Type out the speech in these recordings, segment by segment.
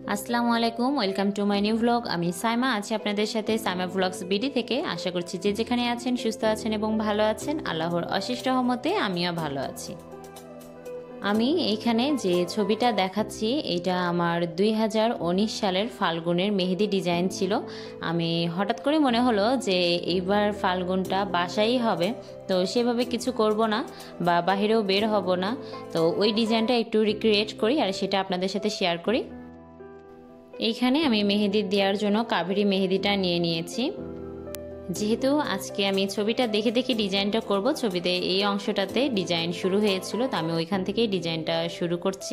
আসসালামু আলাইকুম, welcome to my new vlog. আমি সাইমা আছি আপনাদের সাথে সাইমা ভ্লগস বিডি থেকে। আশা করছি যে যেখানে আছেন সুস্থ আছেন এবং ভালো আছেন। আল্লাহর অশেষ রহমতে আমিও ভালো আছি। আমি এইখানে যে ছবিটা দেখাচ্ছি এটা আমার 2019 সালের ফাল্গুনের মেহেদি ডিজাইন ছিল। আমি হঠাৎ করে মনে হলো যে এইবার ফাল্গুনটা বাসাই হবে, তো সেভাবে কিছু করব না বা বাহিরেও বের হব না, তো ওই ডিজাইনটা একটু রিক্রিয়েট করি আর সেটা আপনাদের সাথে শেয়ার করি। এইখানে আমি মেহেদি দেওয়ার জন্য কাবেরি মেহেদিটা নিয়ে নিয়েছি। যেহেতু আজকে আমি ছবিটা দেখে দেখে ডিজাইনটা করব, ছবিতে এই অংশটাতে ডিজাইন শুরু হয়েছিল, তো আমি ওইখান থেকেই ডিজাইনটা শুরু করছি।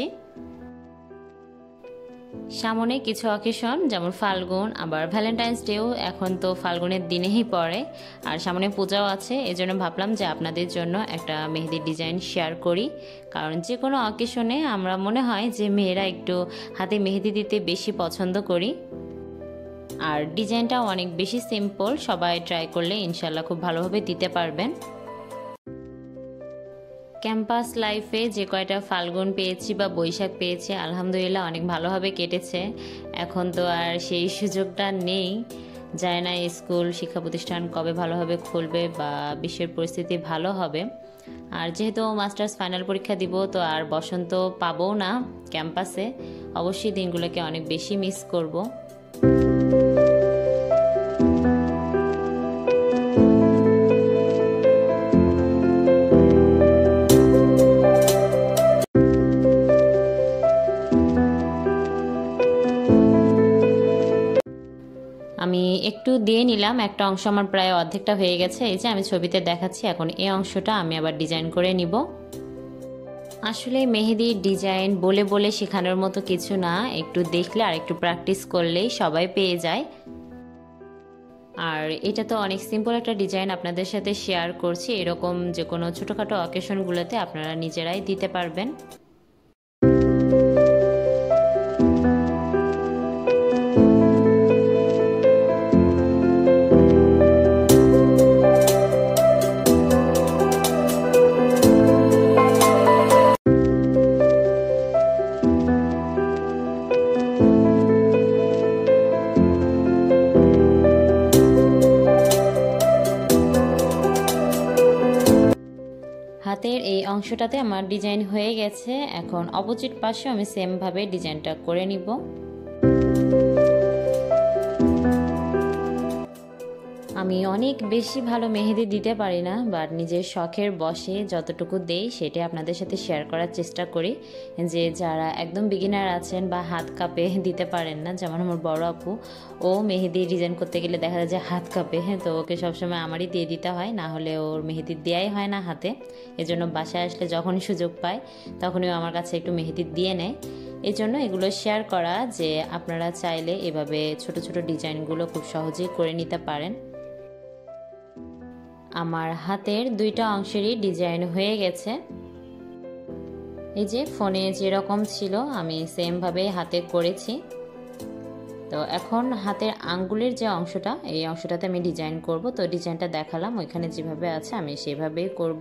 সামনে কিছু অকেশন যেমন ফাল্গুন, আবার ভ্যালেন্টাইন্স ডেও এখন তো ফাল্গুনের দিনেই পড়ে, আর সামনে পূজাও আছে। এজন্য ভাবলাম যে আপনাদের জন্য একটা মেহেদির ডিজাইন শেয়ার করি, কারণ যে কোনো অকেশনে আমরা মনে হয় যে মেয়েরা একটু হাতে মেহেদি দিতে বেশি পছন্দ করি। আর ডিজাইনটাও অনেক বেশি সিম্পল, সবাই ট্রাই করলে ইনশাল্লাহ খুব ভালোভাবে দিতে পারবেন। ক্যাম্পাস লাইফে যে কয়টা ফাল্গুন পেয়েছি বা বৈশাখ পেয়েছি আলহামদুলিল্লাহ অনেক ভালোভাবে কেটেছে। এখন তো আর সেই সুযোগটা নেই, যায় না স্কুল শিক্ষা প্রতিষ্ঠান কবে ভালোভাবে খুলবে বা বিশ্বের পরিস্থিতি ভালো হবে। আর যেহেতু মাস্টার্স ফাইনাল পরীক্ষা দিব, তো আর বসন্ত পাবো না ক্যাম্পাসে। অবশ্যই দিনগুলোকে অনেক বেশি মিস করব। আমি একটু দিয়ে নিলাম, একটা অংশ আমার প্রায় অর্ধেকটা হয়ে গেছে। এই যে আমি ছবিতে দেখাচ্ছি, এখন এই অংশটা আমি আবার ডিজাইন করে নিব। আসলে মেহেদির ডিজাইন বলে বলে শেখানোর মতো কিছু না, একটু দেখলে আর একটু প্র্যাকটিস করলেই সবাই পেয়ে যায়। আর এটা তো অনেক সিম্পল একটা ডিজাইন আপনাদের সাথে শেয়ার করছি, এরকম যে কোনো ছোটোখাটো অকেশনগুলোতে আপনারা নিজেরাই দিতে পারবেন। হাতের এই অংশটাতে আমার ডিজাইন হয়ে গেছে, এখন অপোজিট পাশে আমি সেমভাবে ডিজাইনটা করে নিব। আমি অনেক বেশি ভালো মেহেদি দিতে পারি না, বাট নিজের শখের বশে যতটুকু দেই সেটা আপনাদের সাথে শেয়ার করার চেষ্টা করি। যে যারা একদম বিগিনার আছেন বা হাত কাঁপে দিতে পারেন না, যেমন আমার বড় আপু, ও মেহেদি ডিজাইন করতে গেলে দেখা যায় যে হাত কাঁপে, তো ওকে সবসময় আমারই দিয়ে দিতে হয়, না হলে ওর মেহেদি দেওয়াই হয় না হাতে। এজন্য বাসায় আসলে যখনই সুযোগ পায় তখনই আমার কাছে একটু মেহেদি দিয়ে নেয়। এই জন্য এগুলো শেয়ার করা যে আপনারা চাইলে এভাবে ছোট ছোট ডিজাইনগুলো খুব সহজেই করে নিতে পারেন। আমার হাতের দুইটা অংশেরই ডিজাইন হয়ে গেছে। এই যে ফোনে যেরকম ছিল আমি সেমভাবে হাতে করেছি। তো এখন হাতের আঙ্গুলের যে অংশটা, এই অংশটাতে আমি ডিজাইন করব। তো ডিজাইনটা দেখালাম, ওইখানে যেভাবে আছে আমি সেভাবেই করব।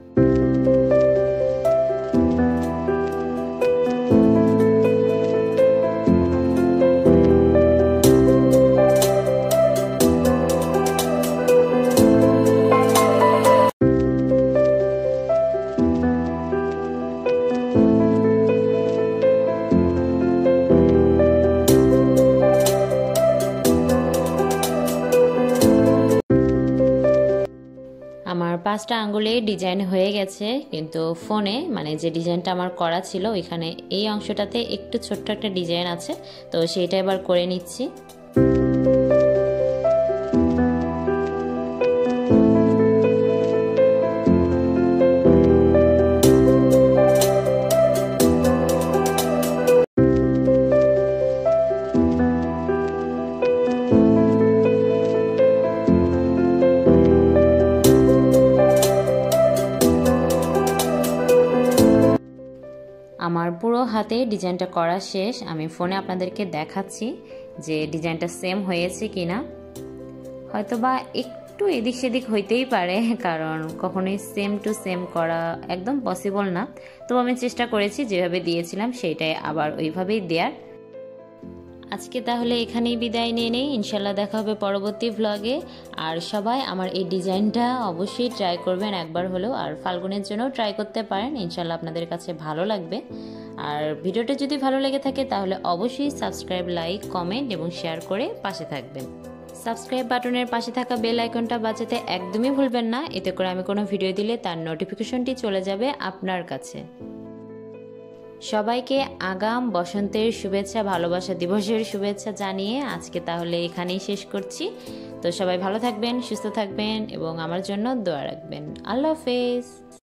আমার 5টা আঙ্গুলে ডিজাইন হয়ে গেছে, কিন্তু ফোনে মানে যে ডিজাইনটা আমার করা ছিল ওইখানে এই অংশটাতে একটু ছোট্ট একটা ডিজাইন আছে, তো সেইটা এবার করে নিচ্ছি। আমার পুরো হাতে ডিজাইনটা করা শেষ, আমি ফোনে আপনাদেরকে দেখাচ্ছি যে ডিজাইনটা সেম হয়েছে কিনা। হয়তোবা একটু এদিক সেদিক হইতেই পারে, কারণ কখনোই সেম টু সেম করা একদম পসিবল না। তো আমি চেষ্টা করেছি যেভাবে দিয়েছিলাম সেইটাই আবার ওইভাবেই দেওয়ার। আজকে তাহলে এখানেই বিদায় নিয়ে নেই, ইনশাল্লাহ দেখা হবে পরবর্তী ভ্লগে। আর সবাই আমার এই ডিজাইনটা অবশ্যই ট্রাই করবেন একবার হলেও, আর ফাল্গুনের জন্যও ট্রাই করতে পারেন, ইনশাল্লাহ আপনাদের কাছে ভালো লাগবে। আর ভিডিওটা যদি ভালো লেগে থাকে তাহলে অবশ্যই সাবস্ক্রাইব, লাইক, কমেন্ট এবং শেয়ার করে পাশে থাকবেন। সাবস্ক্রাইব বাটনের পাশে থাকা বেল আইকনটা বাজাতে একদমই ভুলবেন না, এতে করে আমি কোনো ভিডিও দিলে তার নোটিফিকেশনটি চলে যাবে আপনার কাছে। সবাইকে আগাম বসন্তের শুভেচ্ছা, ভালোবাসা দিবসের শুভেচ্ছা জানিয়ে আজকে তাহলে এখানেই শেষ করছি। তো সবাই ভালো থাকবেন, সুস্থ থাকবেন এবং আমার জন্য দোয়া রাখবেন। আল্লাহ হাফেজ।